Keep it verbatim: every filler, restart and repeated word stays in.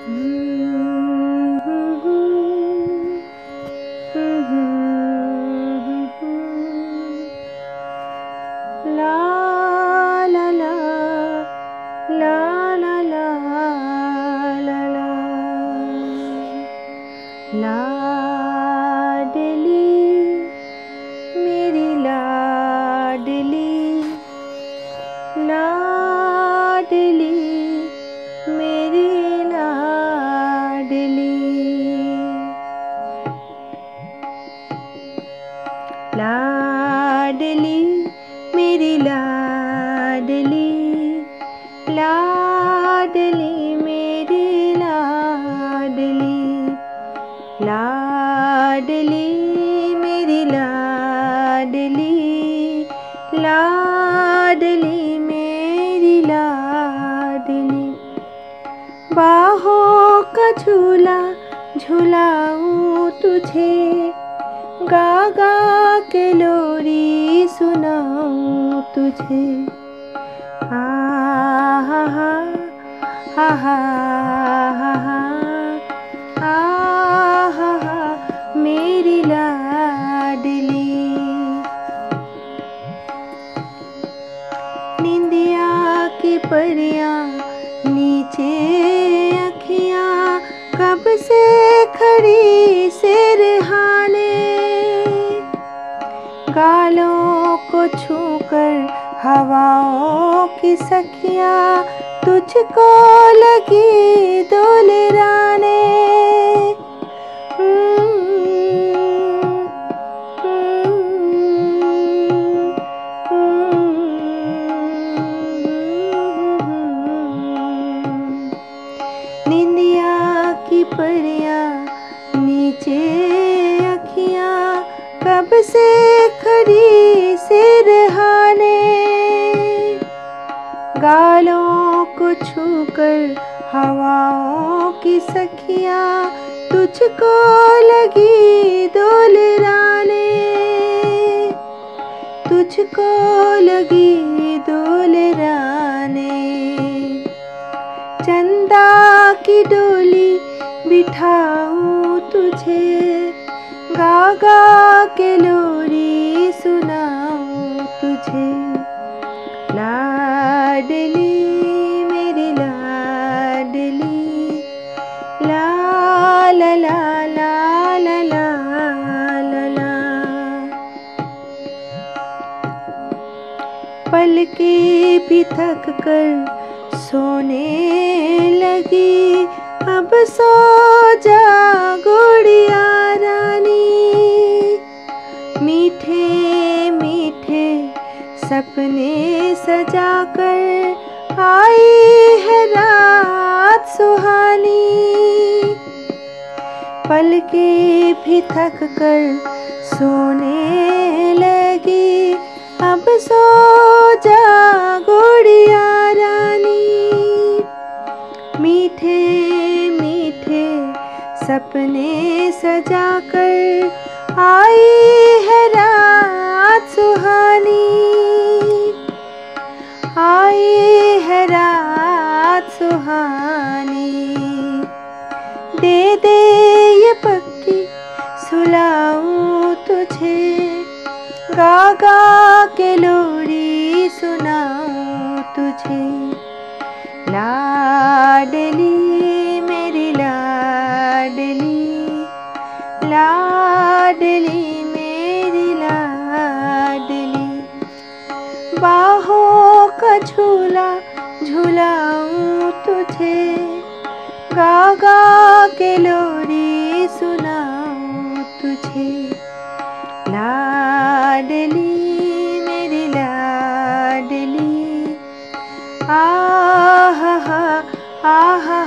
ला ला ला ला ला ला ला ला लाडली मेरी लाडली लाडली मेरी लाडली लाडली मेरी लाडली लाडली मेरी लाडली लाडली मेरी लाडली लाडली मेरी लाडली बाहों का झूला झूलाऊं तुझे गा गा के लोरी सुनाऊं तुझे हा हा हा हा हा हा हा हा हा मेरी लाडली निंदिया की परियां नीचे अखियां कब से खड़ी सिरहाने गालों को छूकर हवाओं की सखियां तुझको लगी दुलराने निंदिया की परियां नीचे अखियां कब से खड़ी सिरहाने गालों को छूकर हवाओं की सखियां तुझको लगी दुलराने तुझको लगी दुलराने चंदा की डोली बिठाऊं तुझे गा गा के लोरी सुनाऊं तुझे लाडली मेरी लाडली ला ला ला ला ला ला ला ला पलके भी थक कर सोने लगी अब सो जा गुड़िया रानी मीठे मीठे सपने सजाकर आई है रात सुहानी पलके भी थक कर सोने लगी अब सो जा गुड़िया रानी मीठे मीठे सपने सजाकर आई है रात सुहानी आई है रात सुहानी दे दे ये पक्की सुलाऊं तुझे गा गा के लोरी सुनाऊं तुझे लाडली मेरी लाडली लाडली मेरी लाडली बाहों का झूला झूलाऊं तुझे गा गा के लोरी सुनाऊं तुझे लाडली मेरी लाडली आ हा हा आ हा